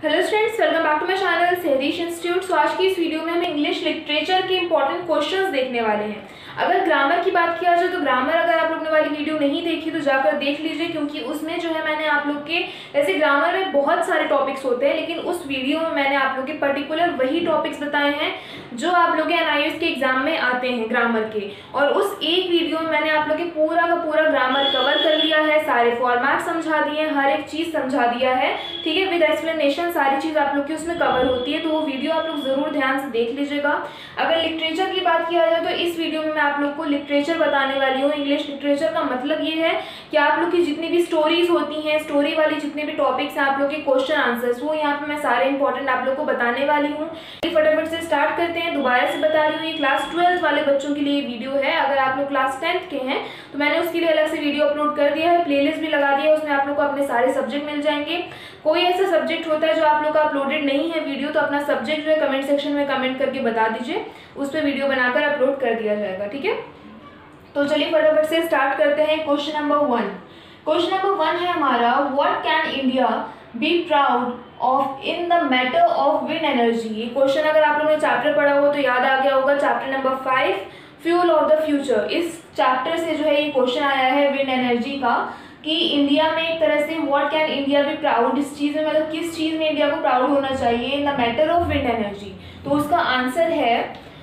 Hello students, welcome back to my channel Sahrish institute. So आज की इस वीडियो में हम इंग्लिश लिटरेचर के इंपॉर्टेंट क्वेश्चंस देखने वाले हैं। अगर ग्रामर की बात किया जाए तो ग्रामर अगर आप लोग ने वाली वीडियो नहीं देखी तो जाकर देख लीजिए, क्योंकि उसमें जो है मैंने आप लोग के वैसे ग्रामर में बहुत सारे टॉपिक्स होते हैं, लेकिन उस वीडियो में मैंने आप लोग के पर्टिकुलर वही टॉपिक्स बताए हैं जो आप लोग के NIOS के एग्जाम में आते हैं ग्रामर के। और उस एक वीडियो में मैंने आप लोग के पूरा का पूरा ग्रामर कवर कर लिया है, सारे फॉर्मेट समझा दिए, हर एक चीज़ समझा दिया है, ठीक है, विद एक्सप्लेनेशन सारी चीज़ आप लोग की उसमें कवर होती है। तो वो वीडियो आप लोग ज़रूर ध्यान से देख लीजिएगा। अगर लिटरेचर की बात किया जाए तो इस वीडियो में मैं आप लोग को लिटरेचर बताने वाली हूँ। इंग्लिश लिटरेचर का मतलब ये है कि आप लोग की जितनी भी स्टोरीज होती हैं, स्टोरी वाली जितने भी टॉपिक्स हैं, आप लोग के क्वेश्चन आंसर्स, वो यहाँ पे मैं सारे इंपॉर्टेंट आप लोग को बताने वाली हूँ। फटाफट से स्टार्ट करते हैं। दोबारा से बता रही हूँ, ये क्लास 12th वाले बच्चों के लिए वीडियो है। अगर आप लोग क्लास 10th के हैं तो मैंने उसके लिए अलग से वीडियो अपलोड कर दिया है, प्लेलिस्ट भी लगा दिया है, उसमें आप लोग को अपने सारे सब्जेक्ट मिल जाएंगे। कोई ऐसा सब्जेक्ट होता है जो आप लोग का अपलोडेड नहीं है वीडियो, तो अपना सब्जेक्ट जो है कमेंट सेक्शन में कमेंट करके बता दीजिए, उस पर वीडियो बनाकर अपलोड कर दिया जाएगा, ठीक है। तो चलिए फटाफट से स्टार्ट करते हैं। Question number 1। क्वेश्चन नंबर 1 है हमारा, what can India be proud of in the matter of wind energy. ये क्वेश्चन अगर आप लोगों ने चैप्टर पढ़ा हो तो याद आ गया होगा, chapter number 5 fuel of the future. इस चैप्टर से जो है ये क्वेश्चन आया है विंड एनर्जी का, कि इंडिया में एक तरह से what can India be proud, इस चीज़ में मतलब किस चीज़ में इंडिया को प्राउड होना चाहिए in the matter of wind energy. तो उसका आंसर है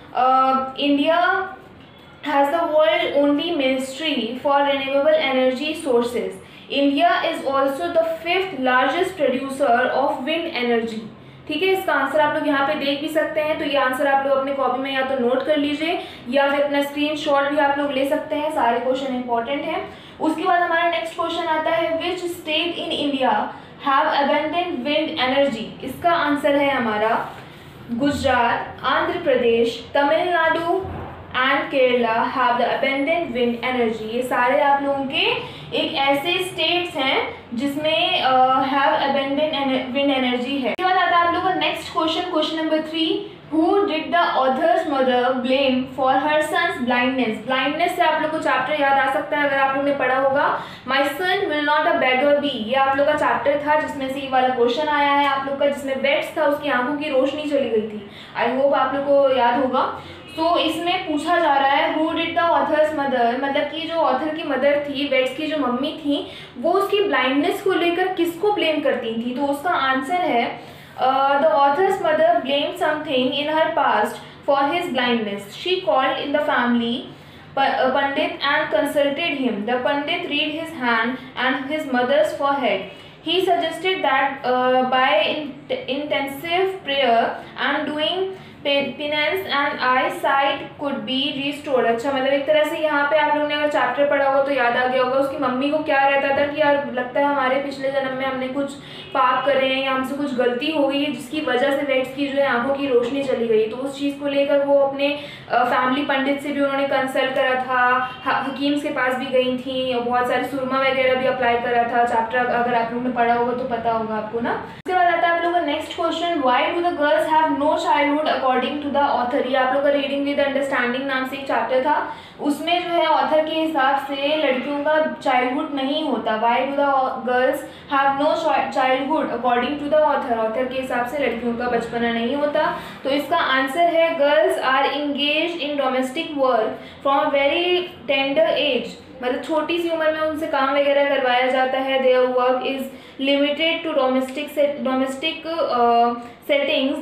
India has the world only ministry for renewable energy sources. India is also the 5th largest producer of wind energy. ठीक है, इसका आंसर आप लोग यहाँ पे देख भी सकते हैं। तो ये आंसर आप लोग अपने कॉपी में या तो नोट कर लीजिए या फिर अपना स्क्रीनशॉट भी आप लोग ले सकते हैं, सारे क्वेश्चन इंपॉर्टेंट हैं। उसके बाद हमारा नेक्स्ट क्वेश्चन आता है, which state in India have abundant wind energy. इसका आंसर है हमारा Gujarat, Andhra Pradesh, Tamil Nadu and Kerala have the abundant wind energy. ये सारे आप लोगों के एक ऐसे स्टेट्स हैं जिसमें हैव अबंडेंट विंड एनर्जी है। इसके बाद आता है आप लोगों का next question, question number 3। Who did the author's mother blame for her son's blindness? Blindness से आप लोग को चैप्टर याद आ सकता है अगर आप लोग ने पढ़ा होगा, My son will not a beggar be। ये आप लोग का चैप्टर था जिसमें से ये वाला क्वेश्चन आया है आप लोग का, जिसमें वेट्स था, उसकी आंखों की रोशनी चली गई थी। आई होप आप लोग को याद होगा। तो इसमें पूछा जा रहा है, who did the author's mother, मतलब कि जो ऑथर की मदर थी, वेट्स की जो मम्मी थी, वो उसकी ब्लाइंडनेस को लेकर किसको ब्लेम करती थी। तो उसका आंसर है the author's mother blame something in her past for his blindness. She called in the family pandit and consulted him. The pandit read his hand and his mother's forehead. He suggested that by intensive prayer and doing penance and eyesight could be restored। अच्छा, मतलब एक तरह से यहाँ पे आप लोगों ने अगर चैप्टर पढ़ा होगा तो याद आ गया होगा, उसकी मम्मी को क्या रहता था कि यार लगता है हमारे पिछले जन्म में हमने कुछ पाप करे हैं या हमसे कुछ गलती हो गई है जिसकी वजह से वेट्स की जो है आंखों की रोशनी चली गई। तो उस चीज़ को लेकर वो अपने फैमिली पंडित से भी उन्होंने कंसल्ट करा था, हकीम्स के पास भी गई थी, और बहुत सारे सुरमा वगैरह भी अप्लाई करा था। चैप्टर अगर आप लोगों ने पढ़ा होगा तो पता होगा आपको ना। उसके बाद आता है आप लोगों का next question, why do the girls have no childhood according to the author. ये आप लोग का रीडिंग विद अंडरस्टैंडिंग नाम से एक चैप्टर था, उसमें जो है ऑथर के हिसाब से लड़कियों का चाइल्डहुड नहीं होता। Why do the girls have no childhood according to the author, author के हिसाब से लड़कियों का बचपना नहीं होता। तो इसका आंसर है, girls are engage in domestic work from a very tender age. मतलब छोटी सी उम्र में उनसे काम वगैरह करवाया जाता है। Their work is limited to domestic settings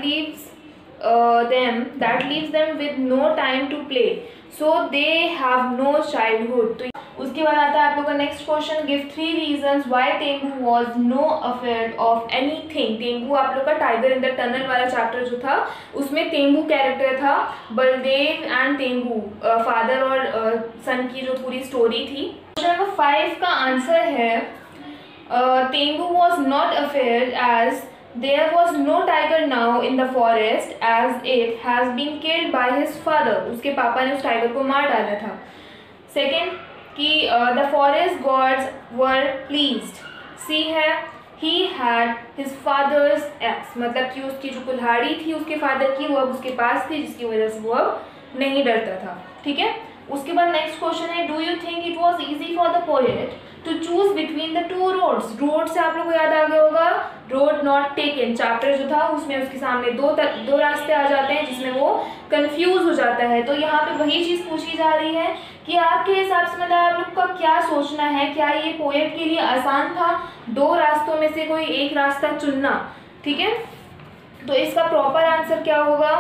that leaves them with no time to play, so they have no childhood। तो उसके बाद आता है आप लोग का next question, give 3 reasons why Tembu was no afraid of anything। Tembu आप लोग का टाइगर इन द टनल वाला चैप्टर जो था उसमें तेंबू कैरेक्टर था, बलदेव एंड तेंबू फादर और सन की जो पूरी स्टोरी थी। क्वेश्चन नंबर 5 का आंसर है, Tembu was not afraid as there was no tiger now in the forest as it has been killed by his father। उसके पापा ने उस टाइगर को मार डाला था। सेकेंड कि the forest gods were pleased। सी है, he had his father's axe, मतलब कि उसकी जो कुल्हाड़ी थी उसके फादर की वो अब उसके पास थी, जिसकी वजह से वो अब नहीं डरता था, ठीक है। उसके बाद नेक्स्ट क्वेश्चन है, do you think it was easy for the poet to choose between the two roads. Road से आप लोग को याद आ गया होगा रोड नॉट टेकन चैप्टर जो था उसमें उसके सामने दो रास्ते आ जाते हैं जिसमें वो कंफ्यूज हो जाता है। तो यहाँ पे वही चीज़ पूछी जा रही है कि आपके हिसाब से मतलब आप लोग का क्या सोचना है, क्या ये पोएट के लिए आसान था दो रास्तों में से कोई एक रास्ता चुनना? ठीक है, तो इसका प्रॉपर आंसर क्या होगा?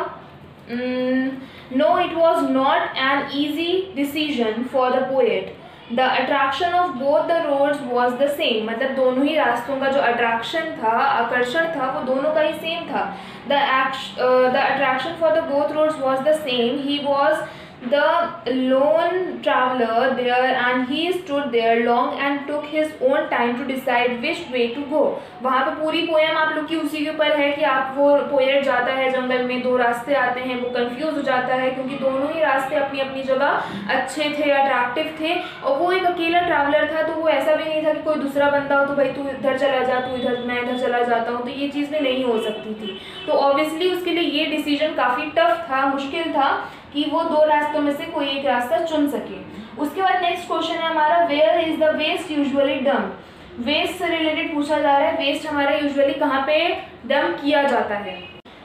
No, it was not an easy decision for the poet. The attraction of both the roads was the same. मतलब दोनों ही रास्तों का जो अट्रैक्शन था, आकर्षण था, वो दोनों का ही सेम था। The attraction for the both roads was the same. He was the lone traveler there and he stood there long and took his own time to decide which way to go. वहाँ पे पूरी poem आप लोग की उसी के ऊपर है कि आप वो पोएट जाता है जंगल में, दो रास्ते आते हैं, वो कंफ्यूज हो जाता है क्योंकि दोनों ही रास्ते अपनी अपनी जगह अच्छे थे, अट्रैक्टिव थे, और वो एक अकेला ट्रैवलर था। तो वो ऐसा भी नहीं था कि कोई दूसरा बंदा हो तो भाई तू इधर चला जा, तू इधर, मैं इधर चला जाता हूँ, तो ये चीज़ भी नहीं हो सकती थी। तो ऑब्वियसली उसके लिए ये डिसीजन काफ़ी टफ था, मुश्किल था कि वो दो रास्तों में से कोई एक रास्ता चुन सके। उसके बाद नेक्स्ट क्वेश्चन है हमारा, where is the waste usually dump. Waste से रिलेटेड पूछा जा रहा है, वेस्ट हमारा यूजुअली कहाँ पे डंप किया जाता है?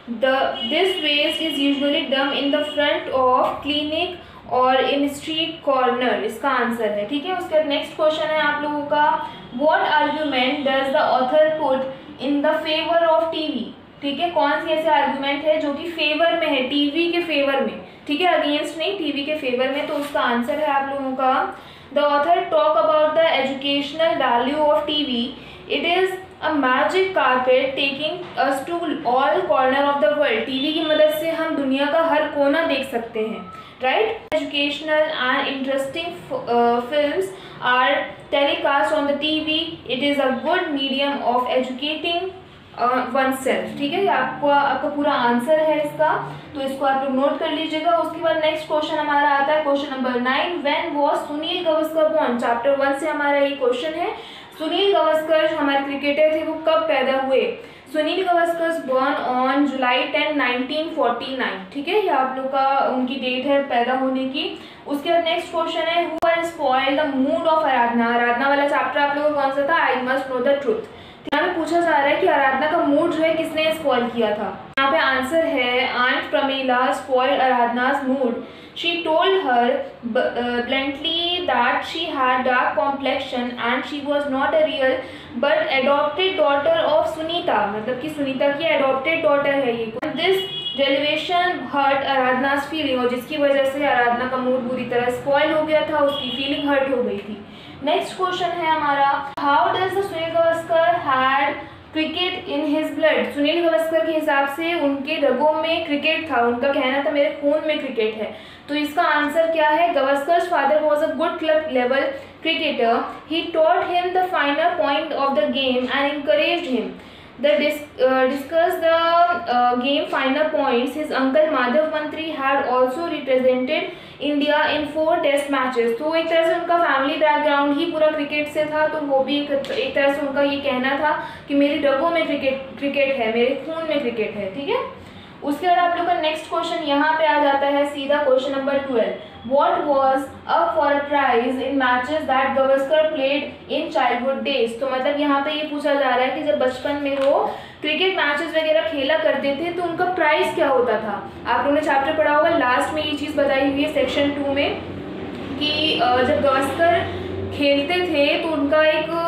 This waste is usually dump in the front of clinic और इन स्ट्रीट कॉर्नर, इसका आंसर है। ठीक है, उसके बाद नेक्स्ट क्वेश्चन है आप लोगों का, what argument does the author put in the favour of TV. ठीक है, कौन सी ऐसे आर्गुमेंट है जो कि फेवर में है, टीवी के फेवर में, ठीक है, अगेंस्ट नहीं, टीवी के फेवर में। तो उसका आंसर है आप लोगों का, the author talk about the educational value of TV. It is a magic carpet taking us to all corner of the world. TV की मदद से हम दुनिया का हर कोना देख सकते हैं, right. Educational and interesting films are telecast on the TV. It is a good medium of educating oneself. ठीक है, ये आपका पूरा आंसर है इसका, तो इसको आप लोग नोट कर लीजिएगा। उसके बाद नेक्स्ट क्वेश्चन हमारा आता है question number 9, when was Sunil Gavaskar born. Chapter 1 से हमारा ये क्वेश्चन है, सुनील गावस्कर जो हमारे क्रिकेटर थे वो कब पैदा हुए? Sunil Gavaskar born on July 10, 1949। ठीक है, ये आप लोग का उनकी डेट है पैदा होने की। उसके बाद नेक्स्ट क्वेश्चन है, who has spoiled the mood of Aradhana. Aradhana वाला चैप्टर आप लोगों को कौन सा था? I must know the truth. यहाँ पे पूछा जा रहा है कि आराधना का मूड जो है किसने स्पॉइल किया था? यहाँ पे आंसर है, aunt Pramila spoiled Aradhana's mood. She told her bluntly that she had dark complexion and she was not a real but adopted daughter of Sunita। मतलब कि सुनीता की adopted daughter है ये। This revelation hurt आराधना's feeling, और जिसकी वजह से आराधना का मूड बुरी तरह स्पॉइल हो गया था, उसकी फीलिंग हर्ट हो गई थी। नेक्स्ट क्वेश्चन है हमारा, how does the Sunil Gavaskar had cricket in his blood. Sunil Gavaskar के हिसाब से उनके रगों में क्रिकेट था, उनका कहना था मेरे खून में क्रिकेट है। तो इसका आंसर क्या है? Gavaskar's father was a good club level cricketer. He taught him the final point of the game and encouraged him. Discuss the game final points. His uncle Madhav Mantri had also represented India in 4 test matches. तो एक तरह से उनका family background ही पूरा cricket से था, तो वो भी एक तरह से उनका ये कहना था कि मेरी रगों में क्रिकेट है, मेरे खून में क्रिकेट है। ठीक है, उसके बाद आप लोग का नेक्स्ट क्वेश्चन यहाँ पे आ जाता है सीधा question number 12, What was up for a prize in matches that Gavaskar played in childhood days। तो मतलब यहाँ पे ये पूछा जा रहा है कि जब बचपन में वो क्रिकेट मैचेस वगैरह खेला करते थे तो उनका प्राइस क्या होता था? आप लोगों ने चैप्टर पढ़ा होगा, लास्ट में ये चीज़ बताई हुई है सेक्शन 2 में कि जब गावस्कर खेलते थे तो उनका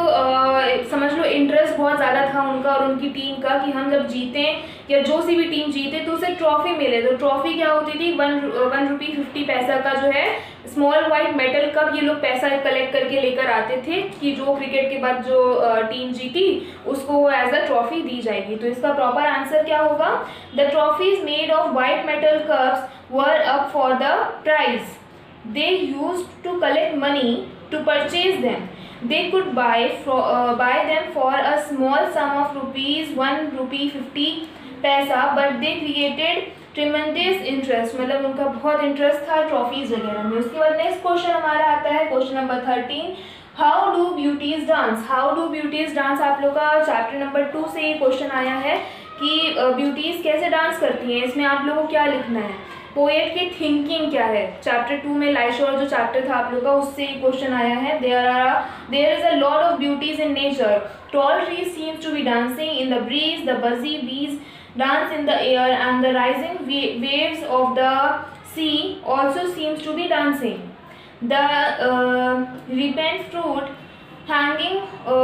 एक समझ लो इंटरेस्ट बहुत ज़्यादा था उनका और उनकी टीम का कि हम जब जीतें या जो सी भी टीम जीते तो उसे ट्रॉफी मिले। तो ट्रॉफी क्या होती थी? 1 रुपी 50 पैसा का जो है स्मॉल वाइट मेटल कप, ये लोग पैसा कलेक्ट करके लेकर आते थे कि जो क्रिकेट के बाद जो टीम जीती उसको एज अ ट्रॉफी दी जाएगी। तो इसका प्रॉपर आंसर क्या होगा? The trophies made of white metal cups were up for the prize. They used to collect money to purchase them. They could buy them for a small sum of rupees 1 rupee 50 पैसा, but they created tremendous interest। मतलब उनका बहुत interest था trophies वगैरह में। उसके बाद next question हमारा आता है question number 13, how do beauties dance. How do beauties dance आप लोग का चैप्टर नंबर 2 से ये क्वेश्चन आया है कि ब्यूटीज कैसे डांस करती हैं। इसमें आप लोगों को क्या लिखना है? पोएट की थिंकिंग क्या है। चैप्टर 2 में लाइशोर जो चैप्टर था आप लोग का, उससे क्वेश्चन आया है। There is a lot of beauties in nature, tall trees seems to be dancing in the breeze, the busy bees dance in the air, and the rising waves of the sea also seems to be dancing. The ripened fruit hanging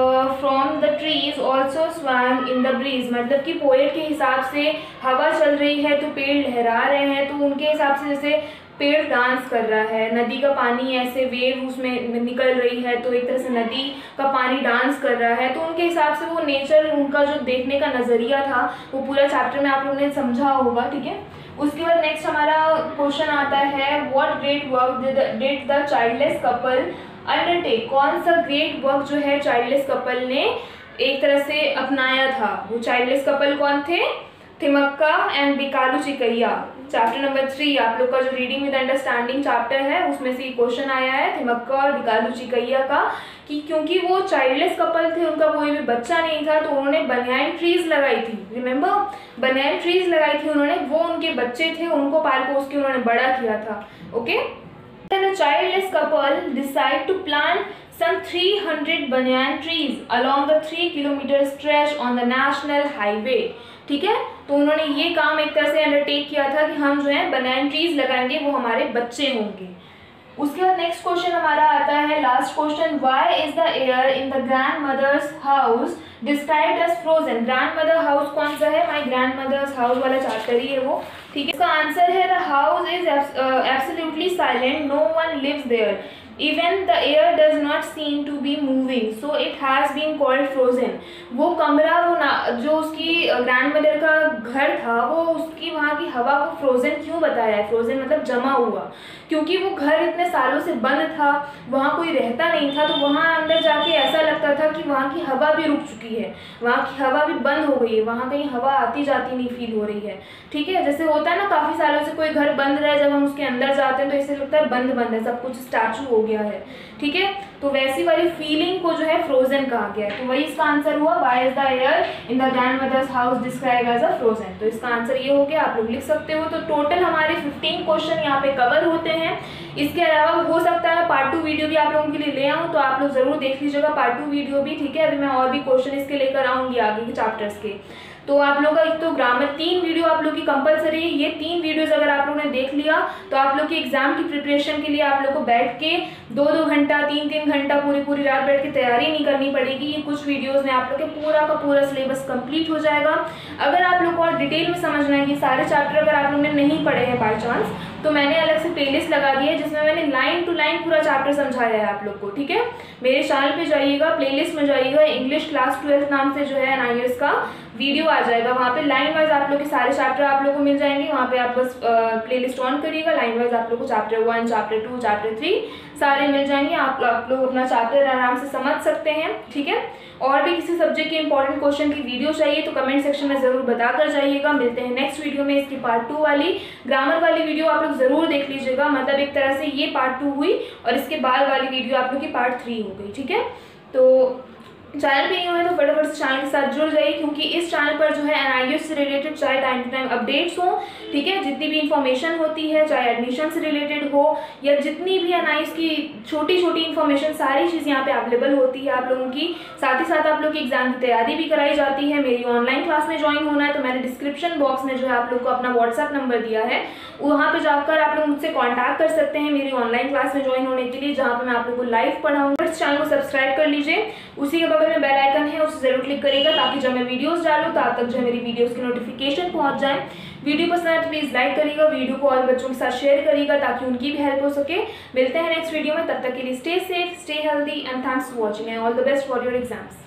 from the trees also swang in the breeze। मतलब कि poet के हिसाब से हवा चल रही है तो पेड़ लहरा रहे हैं, तो उनके हिसाब से जैसे पेड़ डांस कर रहा है, नदी का पानी ऐसे वेव उसमें निकल रही है तो एक तरह से नदी का पानी डांस कर रहा है, तो उनके हिसाब से वो नेचर, उनका जो देखने का नज़रिया था वो पूरा चैप्टर में आप लोगों ने समझा होगा। ठीक है, उसके बाद नेक्स्ट हमारा क्वेश्चन आता है, what great work did the childless couple undertake. कौन सा ग्रेट वर्क जो है चाइल्डलेस कपल ने एक तरह से अपनाया था। वो चाइल्डलेस कपल कौन थे, Thimmakka and Bikkalu Chikkaiah. Chapter number 3 आप लोग का जो रीडिंग विद अंडरस्टैंडिंग चैप्टर है उसमें से क्वेश्चन आया है थिमक्का और बिकालू चिकैया का, कि क्योंकि वो चाइल्डलेस कपल थे, उनका कोई भी बच्चा नहीं था, तो उन्होंने बनियान ट्रीज लगाई थी। रिमेंबर, बनियान ट्रीज लगाई थी उन्होंने, वो उनके बच्चे थे, उनको पाल पोस के उन्होंने बड़ा किया था। Okay, the childless couple decide to plant some 300 banyan trees along the 3-kilometer stretch on the national highway। ठीक है, तो उन्होंने ये काम एक तरह से अंडरटेक किया था कि हम जो है बनान ट्रीज लगाएंगे, वो हमारे बच्चे होंगे। उसके बाद नेक्स्ट क्वेश्चन हमारा आता है, last question, why is the air in the grandmother's house described as frozen. Grandmother house कौन सा है, माय ग्रैंड मदर्स हाउस वाला चैप्टर ही है वो। ठीक है, इसका आंसर है the house is absolutely silent, no one lives there, even the air does not seem to be moving, so it has been called frozen. वो कमरा, वो जो उसकी ग्रैंड मदर का घर था, वो उसकी वहाँ की हवा को फ्रोजन क्यों बताया है। फ्रोजन मतलब जमा हुआ, क्योंकि वो घर इतने सालों से बंद था, वहाँ कोई रहता नहीं था, तो वहाँ अंदर जाके ऐसा लगता था कि वहाँ की हवा भी रुक चुकी है, वहाँ की हवा भी बंद हो गई है, वहाँ कहीं हवा आती जाती नहीं फील हो रही है। ठीक है, जैसे होता है ना काफ़ी सालों से कोई घर बंद रहे, जब हम उसके अंदर जाते हैं तो ऐसे लगता है बंद बंद है, सब कुछ स्टैचू हो गया है। ठीक है, तो वैसी वाली फीलिंग को जो है फ्रोजन कहा गया है, तो वही इसका आंसर हुआ, why is the air in the grandmother's house describe as a frozen. तो इसका आंसर ये हो गया, आप लोग लिख सकते हो। तो टोटल हमारे 15 क्वेश्चन यहाँ पे कवर होते हैं। इसके अलावा हो सकता है पार्ट 2 वीडियो भी आप लोगों के लिए ले आऊँ, तो आप लोग जरूर देख लीजिएगा पार्ट 2 वीडियो भी। ठीक है, अभी मैं और भी क्वेश्चन इसके लेकर आऊँगी आगे के चैप्टर्स के। तो आप लोग का एक तो ग्रामर 3 वीडियो आप लोग की कंपलसरी है, ये 3 वीडियोस अगर आप लोगों ने देख लिया तो आप लोग की एग्जाम की प्रिपरेशन के लिए आप लोग को बैठ के 2-2 घंटा 3-3 घंटा पूरी रात बैठ के तैयारी नहीं करनी पड़ेगी। ये कुछ वीडियोस में आप लोग के पूरा का पूरा सिलेबस कंप्लीट हो जाएगा। अगर आप लोग को और डिटेल में समझना है कि सारे चैप्टर अगर आप लोग ने नहीं पढ़े हैं बाई चांस, तो मैंने अलग से प्लेलिस्ट लगा दी है जिसमें मैंने लाइन टू लाइन पूरा चैप्टर समझाया है आप लोग को। ठीक है, मेरे चैनल पे जाइएगा, प्लेलिस्ट में जाइएगा, इंग्लिश क्लास 12 नाम से जो है NIS का वीडियो आ जाएगा, वहाँ पे लाइन वाइज आप लोग के सारे चैप्टर आप लोग को मिल जाएंगे। वहाँ पे आप बस प्लेलिस्ट ऑन करिएगा, लाइन वाइज आप लोग को चैप्टर 1, चैप्टर 2, चैप्टर 3 सारे मिल जाएंगे। आप लोग अपना चैप्टर आराम से समझ सकते हैं। ठीक है, और भी किसी सब्जेक्ट के इंपॉर्टेंट क्वेश्चन की वीडियो चाहिए तो कमेंट सेक्शन में जरूर बताकर जाइएगा। मिलते हैं नेक्स्ट वीडियो में। इसकी पार्ट 2 वाली ग्रामर वाली वीडियो आप लोग जरूर देख लीजिएगा, मतलब एक तरह से ये पार्ट 2 हुई और इसके बाद वाली वीडियो आप लोग की पार्ट 3 हो गई। ठीक है, तो चैनल पे नहीं हुए तो फटाफट से चैनल के साथ जुड़ जाइए, क्योंकि इस चैनल पर जो है NIS से रिलेटेड चाहे टाइम टू टाइम अपडेट्स हो, ठीक है, जितनी भी इंफॉर्मेशन होती है, चाहे एडमिशन से रिलेटेड हो या जितनी भी NIS की छोटी छोटी इन्फॉर्मेशन, सारी चीज़ यहाँ पे अवेलेबल होती है आप लोगों की। साथ ही साथ आप लोग की एग्जाम की तैयारी भी कराई जाती है। मेरी ऑनलाइन क्लास में ज्वाइन होना है तो मैंने डिस्क्रिप्शन बॉक्स में जो है आप लोग को अपना व्हाट्सएप नंबर दिया है, वहाँ पे जाकर आप लोग मुझसे कॉन्टैक्ट कर सकते हैं मेरी ऑनलाइन क्लास में ज्वाइन होने के लिए, जहाँ पे मैं आप लोग को लाइव पढ़ाऊंगा। इस चैनल को सब्सक्राइब कर लीजिए, उसी के बगल में बेल आइकन है, उसे जरूर क्लिक करिएगा ताकि जब मैं वीडियोस डालूँ तो आप तक जो है मेरी वीडियोस की नोटिफिकेशन पहुंच जाए। वीडियो पसंद आए तो प्लीज़ लाइक करिएगा, वीडियो को और बच्चों के साथ शेयर करिएगा ताकि उनकी भी हेल्प हो सके। मिलते हैं नेक्स्ट वीडियो में, तब तक के लिए stay safe, stay healthy and thanks for watching and all the best for your exams.